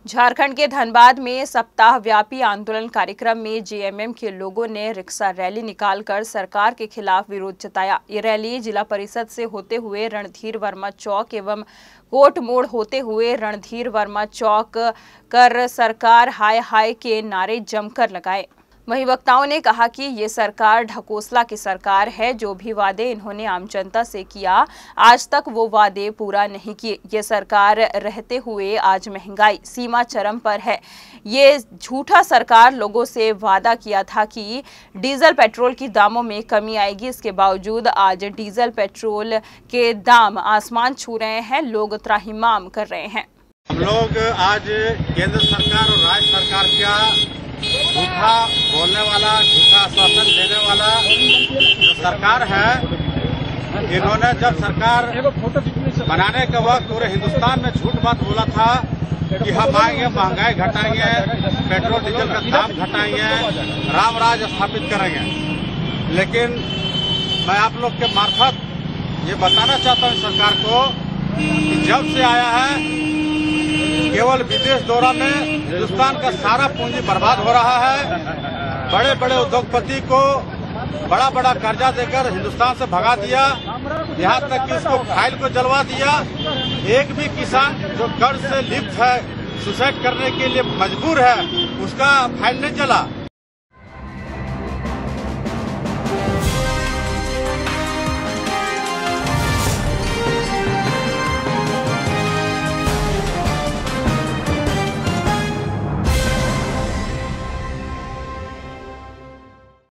झारखंड के धनबाद में सप्ताह व्यापी आंदोलन कार्यक्रम में जेएमएम के लोगों ने रिक्शा रैली निकालकर सरकार के खिलाफ विरोध जताया। ये रैली जिला परिषद से होते हुए रणधीर वर्मा चौक एवं कोट मोड़ होते हुए रणधीर वर्मा चौक कर सरकार हाय हाय के नारे जमकर लगाए। वहीं वक्ताओं ने कहा कि ये सरकार ढकोसला की सरकार है। जो भी वादे इन्होंने आम जनता से किया, आज तक वो वादे पूरा नहीं किए। ये सरकार रहते हुए आज महंगाई सीमा चरम पर है। ये झूठा सरकार लोगों से वादा किया था कि डीजल पेट्रोल की दामों में कमी आएगी। इसके बावजूद आज डीजल पेट्रोल के दाम आसमान छू रहे हैं। लोग त्राहिमाम कर रहे हैं। हम लोग आज केंद्र सरकार और राज्य सरकार का झूठा बोलने वाला, झूठा आश्वासन देने वाला जो सरकार है, इन्होंने जब सरकार बनाने के वक्त पूरे हिंदुस्तान में झूठ बात बोला था कि हम आएंगे, महंगाई घटाएंगे, पेट्रोल डीजल का दाम घटाएंगे, राम राज स्थापित करेंगे। लेकिन मैं आप लोग के मार्फत ये बताना चाहता हूँ सरकार को कि जब से आया है केवल विदेश दौरा में हिंदुस्तान का सारा पूंजी बर्बाद हो रहा है। बड़े बड़े उद्योगपति को बड़ा बड़ा कर्जा देकर हिंदुस्तान से भगा दिया, यहाँ तक कि इसको फाइल को जलवा दिया। एक भी किसान जो कर्ज से लिप्त है, सुसाइड करने के लिए मजबूर है, उसका फाइल नहीं चला।